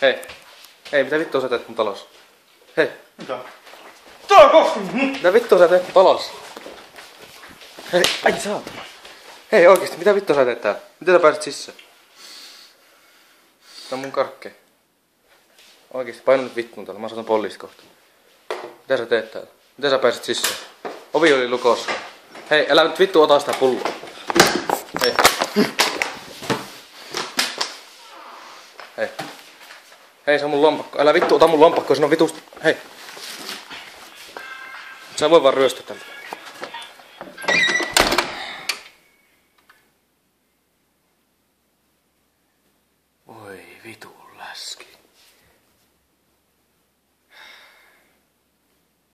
Hei. Hei, mitä vittua sä teet mun talossa? Hei. Mitä? Tää koski! Mitä vittua sä teet mun talossa? Hei, ai saatana. Hei oikeesti, mitä vittua sä teet täällä? Miten sä pääsit sisään? Tää on mun karkke. Oikeesti, painu nyt vittuun täällä, mä saatan poliisit kohta. Mitä sä teet täällä? Miten sä pääsit sisään? Ovi oli lukossa. Hei, älä nyt vittu ota sitä pulloa. Hei. Hei. Hei, se on mun lompakko. Älä vittu ota mun lompakkoa, se on vitusta. Hei. Sä voi vaan ryöstää tältä.